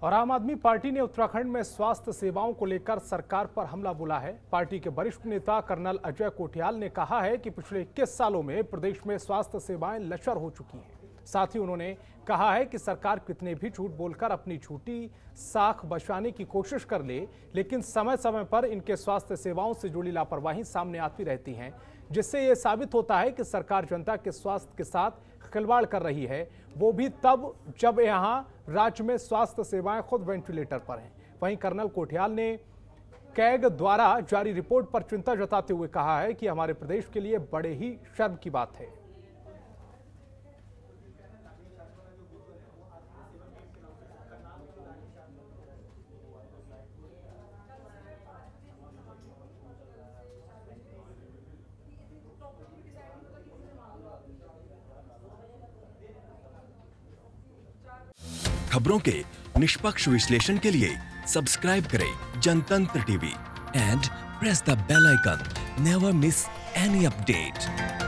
और आम आदमी पार्टी ने उत्तराखंड में स्वास्थ्य सेवाओं को लेकर सरकार पर हमला बोला है। पार्टी के वरिष्ठ नेता कर्नल अजय कोठियाल ने कहा है कि पिछले 21 सालों में प्रदेश में स्वास्थ्य सेवाएं लचर हो चुकी हैं। साथ ही उन्होंने कहा है कि सरकार कितने भी झूठ बोलकर अपनी झूठी साख बचाने की कोशिश कर ले, लेकिन समय समय पर इनके स्वास्थ्य सेवाओं से जुड़ी लापरवाही सामने आती रहती हैं, जिससे ये साबित होता है कि सरकार जनता के स्वास्थ्य के साथ खिलवाड़ कर रही है, वो भी तब जब यहाँ राज्य में स्वास्थ्य सेवाएं खुद वेंटिलेटर पर हैं। वहीं कर्नल कोठियाल ने कैग द्वारा जारी रिपोर्ट पर चिंता जताते हुए कहा है कि हमारे प्रदेश के लिए बड़े ही शर्म की बात है। खबरों के निष्पक्ष विश्लेषण के लिए सब्सक्राइब करें Jantantra TV and press the bell icon. Never miss any update.